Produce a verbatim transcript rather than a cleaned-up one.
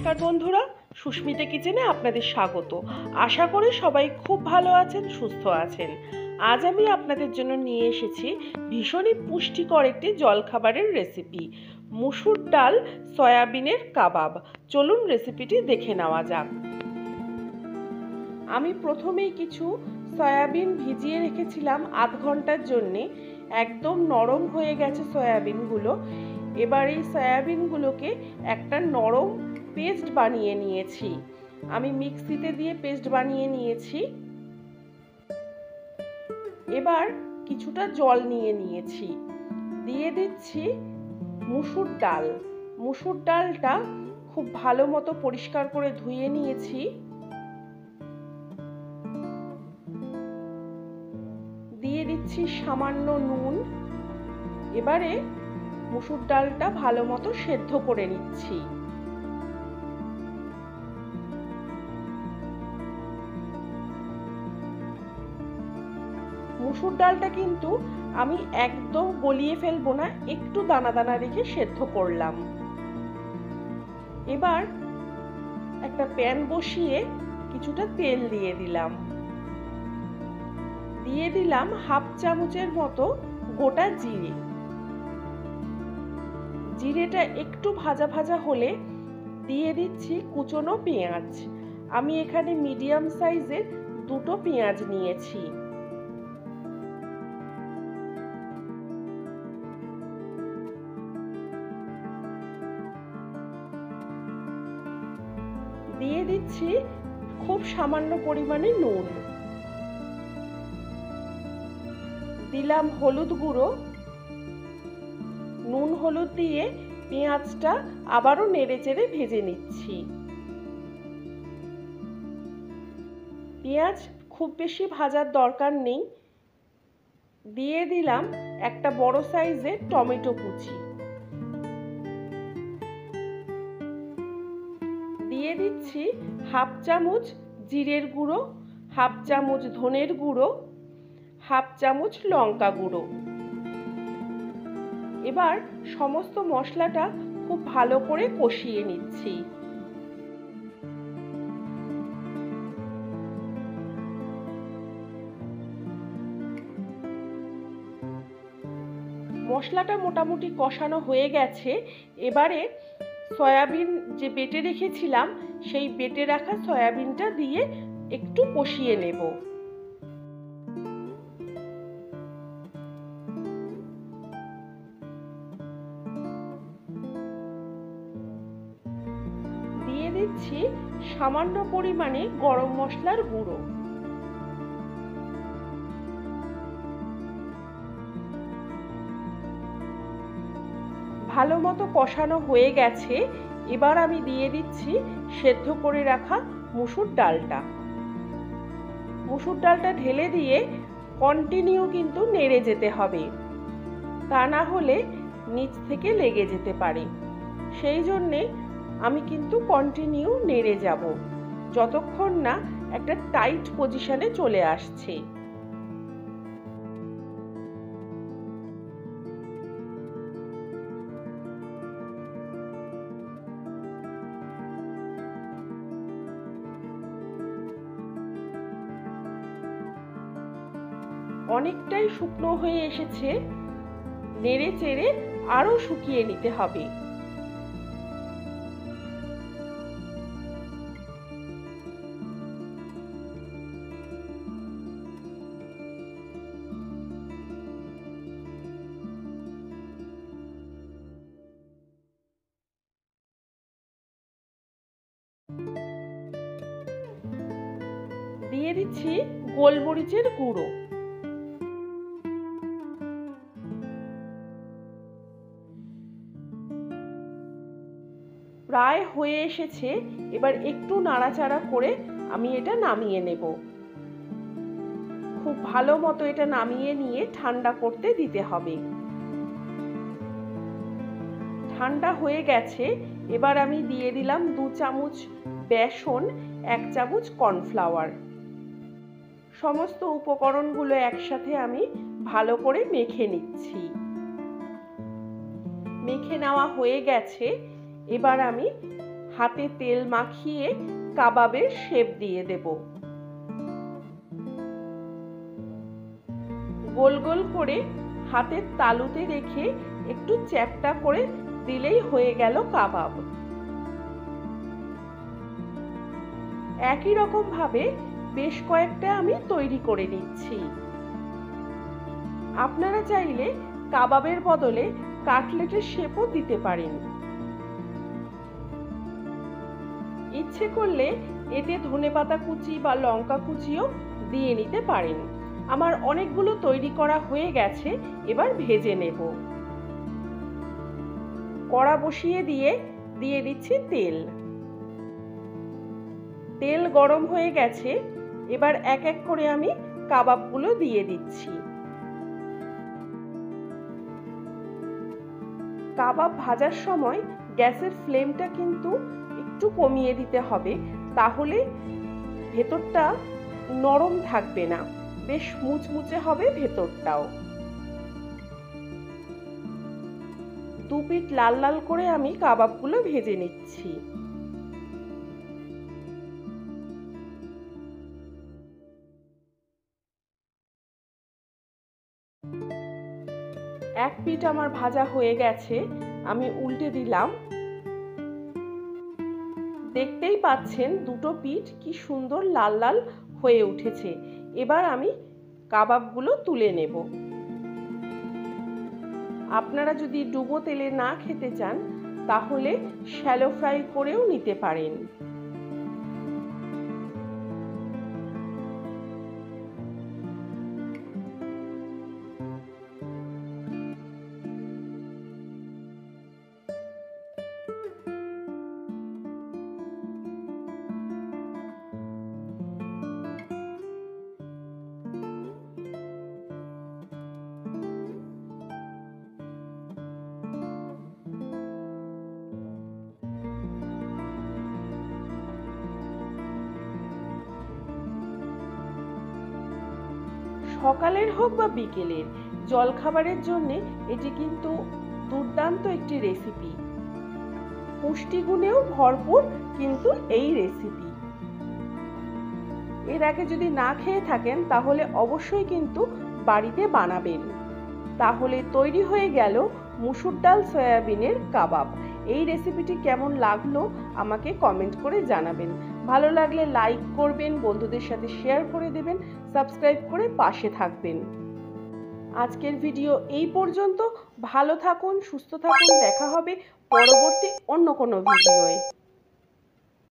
নমস্কার বন্ধুরা, সুস্মিতা কিচেনে আপনাদের স্বাগত। আশা করি সবাই খুব ভালো আছেন, সুস্থ আছেন। আজ আমি আপনাদের জন্য নিয়ে এসেছি ভীষণই পুষ্টিকর একটি জলখাবারের রেসিপি, মুসুর ডাল সয়াবিনের কাবাব। চলুন রেসিপিটি দেখে নেওয়া যাক। আমি প্রথমেই কিছু সয়াবিন ভিজিয়ে রেখেছিলাম আধ ঘন্টার জন্যে। একদম নরম হয়ে গেছে সয়াবিনগুলো। এবার এই সয়াবিনগুলোকে একটা নরম পেস্ট বানিয়ে নিয়েছি। আমি মিক্সিতে দিয়ে পেস্ট বানিয়ে নিয়েছি। এবার কিছুটা জল নিয়ে নিয়েছি, দিয়ে দিচ্ছি মুসুর ডাল। মুসুর ডালটা খুব ভালো মতো পরিষ্কার করে ধুয়ে নিয়েছি। দিয়ে দিচ্ছি সামান্য নুন। এবারে মুসুর ডালটা ভালো মতো সেদ্ধ করে নিচ্ছি। মুসুর ডালটা কিন্তু আমি একদম গলিয়ে ফেলবো না, একটু দানা দানা রেখে সেদ্ধ করলাম। এবার একটা প্যান বসিয়ে কিছুটা তেল দিয়ে দিলাম। দিয়ে দিলাম হাফ চামচের মতো গোটা জিরে। জিরেটা একটু ভাজা ভাজা হলে দিয়ে দিচ্ছি কুচনো পেঁয়াজ। আমি এখানে মিডিয়াম সাইজের দুটো পেঁয়াজ নিয়েছি। দিয়ে দিচ্ছি খুব সামান্য পরিমাণে নুন। দিলাম হলুদ গুঁড়ো। নুন হলুদ দিয়ে পেঁয়াজটা আবারও নেড়ে চেড়ে ভেজে নিচ্ছি। পেঁয়াজ খুব বেশি ভাজার দরকার নেই। দিয়ে দিলাম একটা বড় সাইজের টমেটো কুচি। দিয়ে দিচ্ছি হাফ চামচ জিরের গুঁড়ো, হাফ চামচ ধনের গুঁড়ো, হাফ চামচ লঙ্কা গুঁড়ো। এবার সমস্ত মশলাটা খুব ভালো করে কষিয়ে নিচ্ছি। মশলাটা মোটামুটি কষানো হয়ে গেছে। এবারে সয়াবিন যে বেটে রেখেছিলাম সেই বেটে রাখা সয়াবিনটা দিয়ে একটু কষিয়ে নেব। দিয়ে দিচ্ছি সামান্য পরিমাণে গরম মশলার গুঁড়ো। ভালো মতো কষানো হয়ে গেছে। এবার আমি দিয়ে দিচ্ছি সেদ্ধ করে রাখা মুসুর ডালটা। মুসুর ডালটা ঢেলে দিয়ে কন্টিনিউ কিন্তু নেড়ে যেতে হবে, তা না হলে নিচ থেকে লেগে যেতে পারে। সেই জন্যে আমি কিন্তু কন্টিনিউ নেড়ে যাব যতক্ষণ না একটা টাইট পজিশনে চলে আসছে। অনেকটাই শুকনো হয়ে এসেছে। নেড়ে চেড়ে আরো শুকিয়ে নিতে হবে। দিয়ে দিচ্ছি গোলমরিচের গুঁড়ো। প্রায় হয়ে এসেছে। এবার একটু নাড়াচাড়া করে আমি এটা নামিয়ে নেব। খুব ভালো মতো এটা নামিয়ে নিয়ে ঠান্ডা করতে দিতে হবে। ঠান্ডা হয়ে গেছে। এবার আমি দিয়ে দিলাম দু চামচ বেসন, এক চামচ কর্নফ্লাওয়ার। সমস্ত উপকরণগুলো একসাথে আমি ভালো করে মেখে নিচ্ছি। মেখে নেওয়া হয়ে গেছে। এবার আমি হাতে তেল মাখিয়ে কাবাবের শেপ দিয়ে দেব। গোল গোল করে হাতের তালুতে রেখে একটু চ্যাপ্টা করে দিলেই হয়ে গেল কাবাব। একই রকম ভাবে বেশ কয়েকটা আমি তৈরি করে নিচ্ছি। আপনারা চাইলে কাবাবের বদলে কাটলেটের শেপও দিতে পারেন। ইচ্ছে করলে এতে ধনেপাতা কুচি বা লঙ্কা কুচিও দিয়ে নিতে পারেন। আমার অনেকগুলো তৈরি করা হয়ে গেছে, এবার ভেজে নেব। কড়া বসিয়ে দিয়ে দিয়ে দিচ্ছি তেল। তেল গরম হয়ে গেছে, এবার এক এক করে আমি কাবাবগুলো দিয়ে দিচ্ছি। কাবাব ভাজার সময় গ্যাসের ফ্লেমটা কিন্তু একটু কমিয়ে দিতে হবে, তাহলে ভেতরটা নরম থাকবে না, বেশ মুচমুচে হবে ভেতরটাও। দু পিঠ লাল লাল করে আমি কাবাবগুলো ভেজে নিচ্ছি। এক পিঠ আমার ভাজা হয়ে গেছে, আমি উল্টে দিলাম। দেখতেই পাচ্ছেন দুটো পিঠ কি সুন্দর লাল লাল হয়ে উঠেছে। এবার আমি কাবাবগুলো তুলে নেব। আপনারা যদি ডুবো তেলে না খেতে চান তাহলে শ্যালো ফ্রাই করেও নিতে পারেন। সকালের হোক বা বিকেলের জলখাবারের জন্য এটি কিন্তু দুর্দান্ত একটি রেসিপি। পুষ্টিগুণেও ভরপুর কিন্তু এই রেসিপি। এর আগে যদি না খেয়ে থাকেন তাহলে অবশ্যই কিন্তু বাড়িতে বানাবেন। তাহলে তৈরি হয়ে গেল মুসুর ডাল সয়াবিনের কাবাব। এই রেসিপিটি কেমন লাগলো আমাকে কমেন্ট করে জানাবেন। ভালো লাগলে লাইক করবেন, বন্ধুদের সাথে শেয়ার করে দেবেন, সাবস্ক্রাইব করে পাশে থাকবেন। আজকের ভিডিও এই পর্যন্ত। ভালো থাকুন, সুস্থ থাকুন। দেখা হবে পরবর্তী অন্য কোনো ভিডিওয়ে।